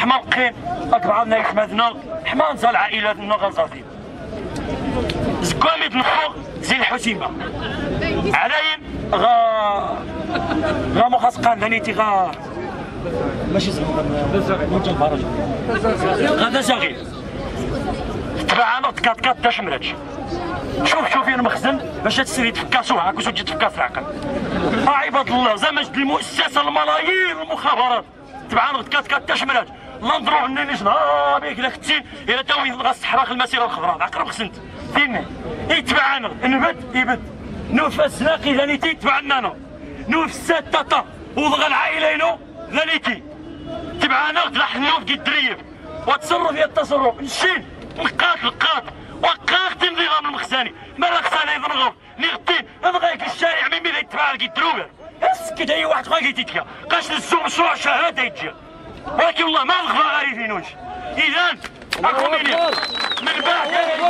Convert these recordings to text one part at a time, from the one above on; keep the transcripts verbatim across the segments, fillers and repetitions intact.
حما القين أكبر نايف مدنا حما نزال العائلات من غزاتين زكامي النفوق زي الحسيمة عليم غا غا مخاص قاندانيتي غا ماشي زغير غدا زغير تبعنا تكات كات دا شمراتش شوف شوفي المخزن باش تسري تفكاسوها هاك وتجي تفكاس العقل ها عباد الله زعما جد المؤسسه الملايين المخابرات تبعنا تكات كات دا شمراتش الله نضرب النينيش نهار بيك لا كتين الى تاوي غاس تحرق المسيره الخضراء عقرب خسنت فيني يتبعنا نبت يبت نوف السلاقي ذانيتي تبعنا انا نوف السات تاتا وضغى العائلينو ذانيتي تبعنا تلاح النوف كي الدريب وتصرف يا التصرف نشين نقات نقات وقاقت النظام المخزاني ما لا خصنا يضرغوا نغتين نضغيك الشارع من ميدا يتبع كي الدروبه اسكت اي واحد غادي يتيتيا قاش نسو مشروع شهاده يتجي ولكن والله ما نغفى غاريفينوش اذا راكم من بعد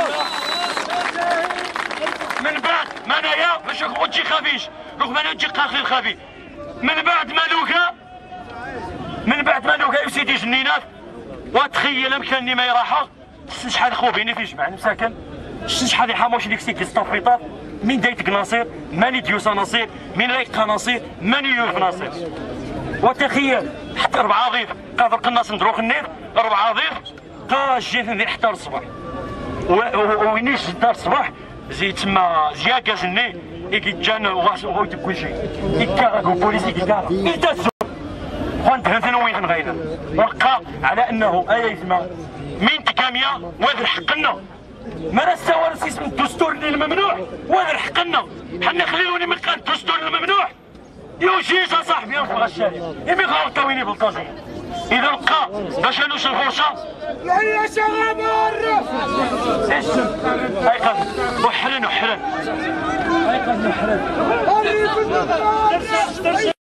من بعد ما انايا باش ما تجي خفيش رغم انا تجي قاخي الخفي من بعد ما لوكا من بعد ما لوكا يسيدي جنينات وتخيل امكاني ما يراحه شحال خو بيني في جمع المساكن شحال يحاموش ديك سيك الصفيطات من دايت قناصير ماني ديوس ناصير من رايك قناصير ماني يوف ناصير وتخيل حتى ربعة ضيف قادر قناص ندروخ النير ربعة ضيف قا جيت ندير حتى الصباح وينيش دار الصباح زي تما زياكا جني إيكي جان وغوت كل شيء إيكا بوليسي كيكا إيتاسو خوان هنثنا وين نغينا وقع على أنه أي ثما من تكامية وهذا حقنا ما نستوى اسم الدستور اللي الممنوع وهذا حقنا حنا خليوني من قال الدستور الممنوع يوجيش صاحبي يرفع الشارع يمي غلطة ويني بلطاجي إذا لقى باش نوش الفرصة يا شباب ايش ايقظ وحرن وحرن ايقظ وحرن